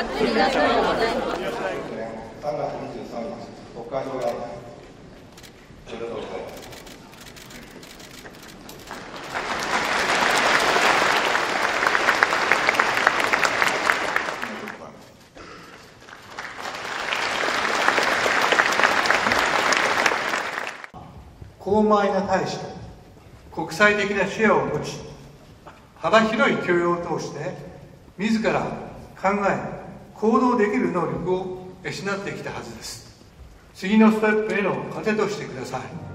役に立つようございます。 3月23日、国会上演。おめでとうございます。 広邁な大使と国際的な視野を持ち、幅広い教養を通して自ら考え行動できる能力を養ってきたはずです。次のステップへの糧としてください。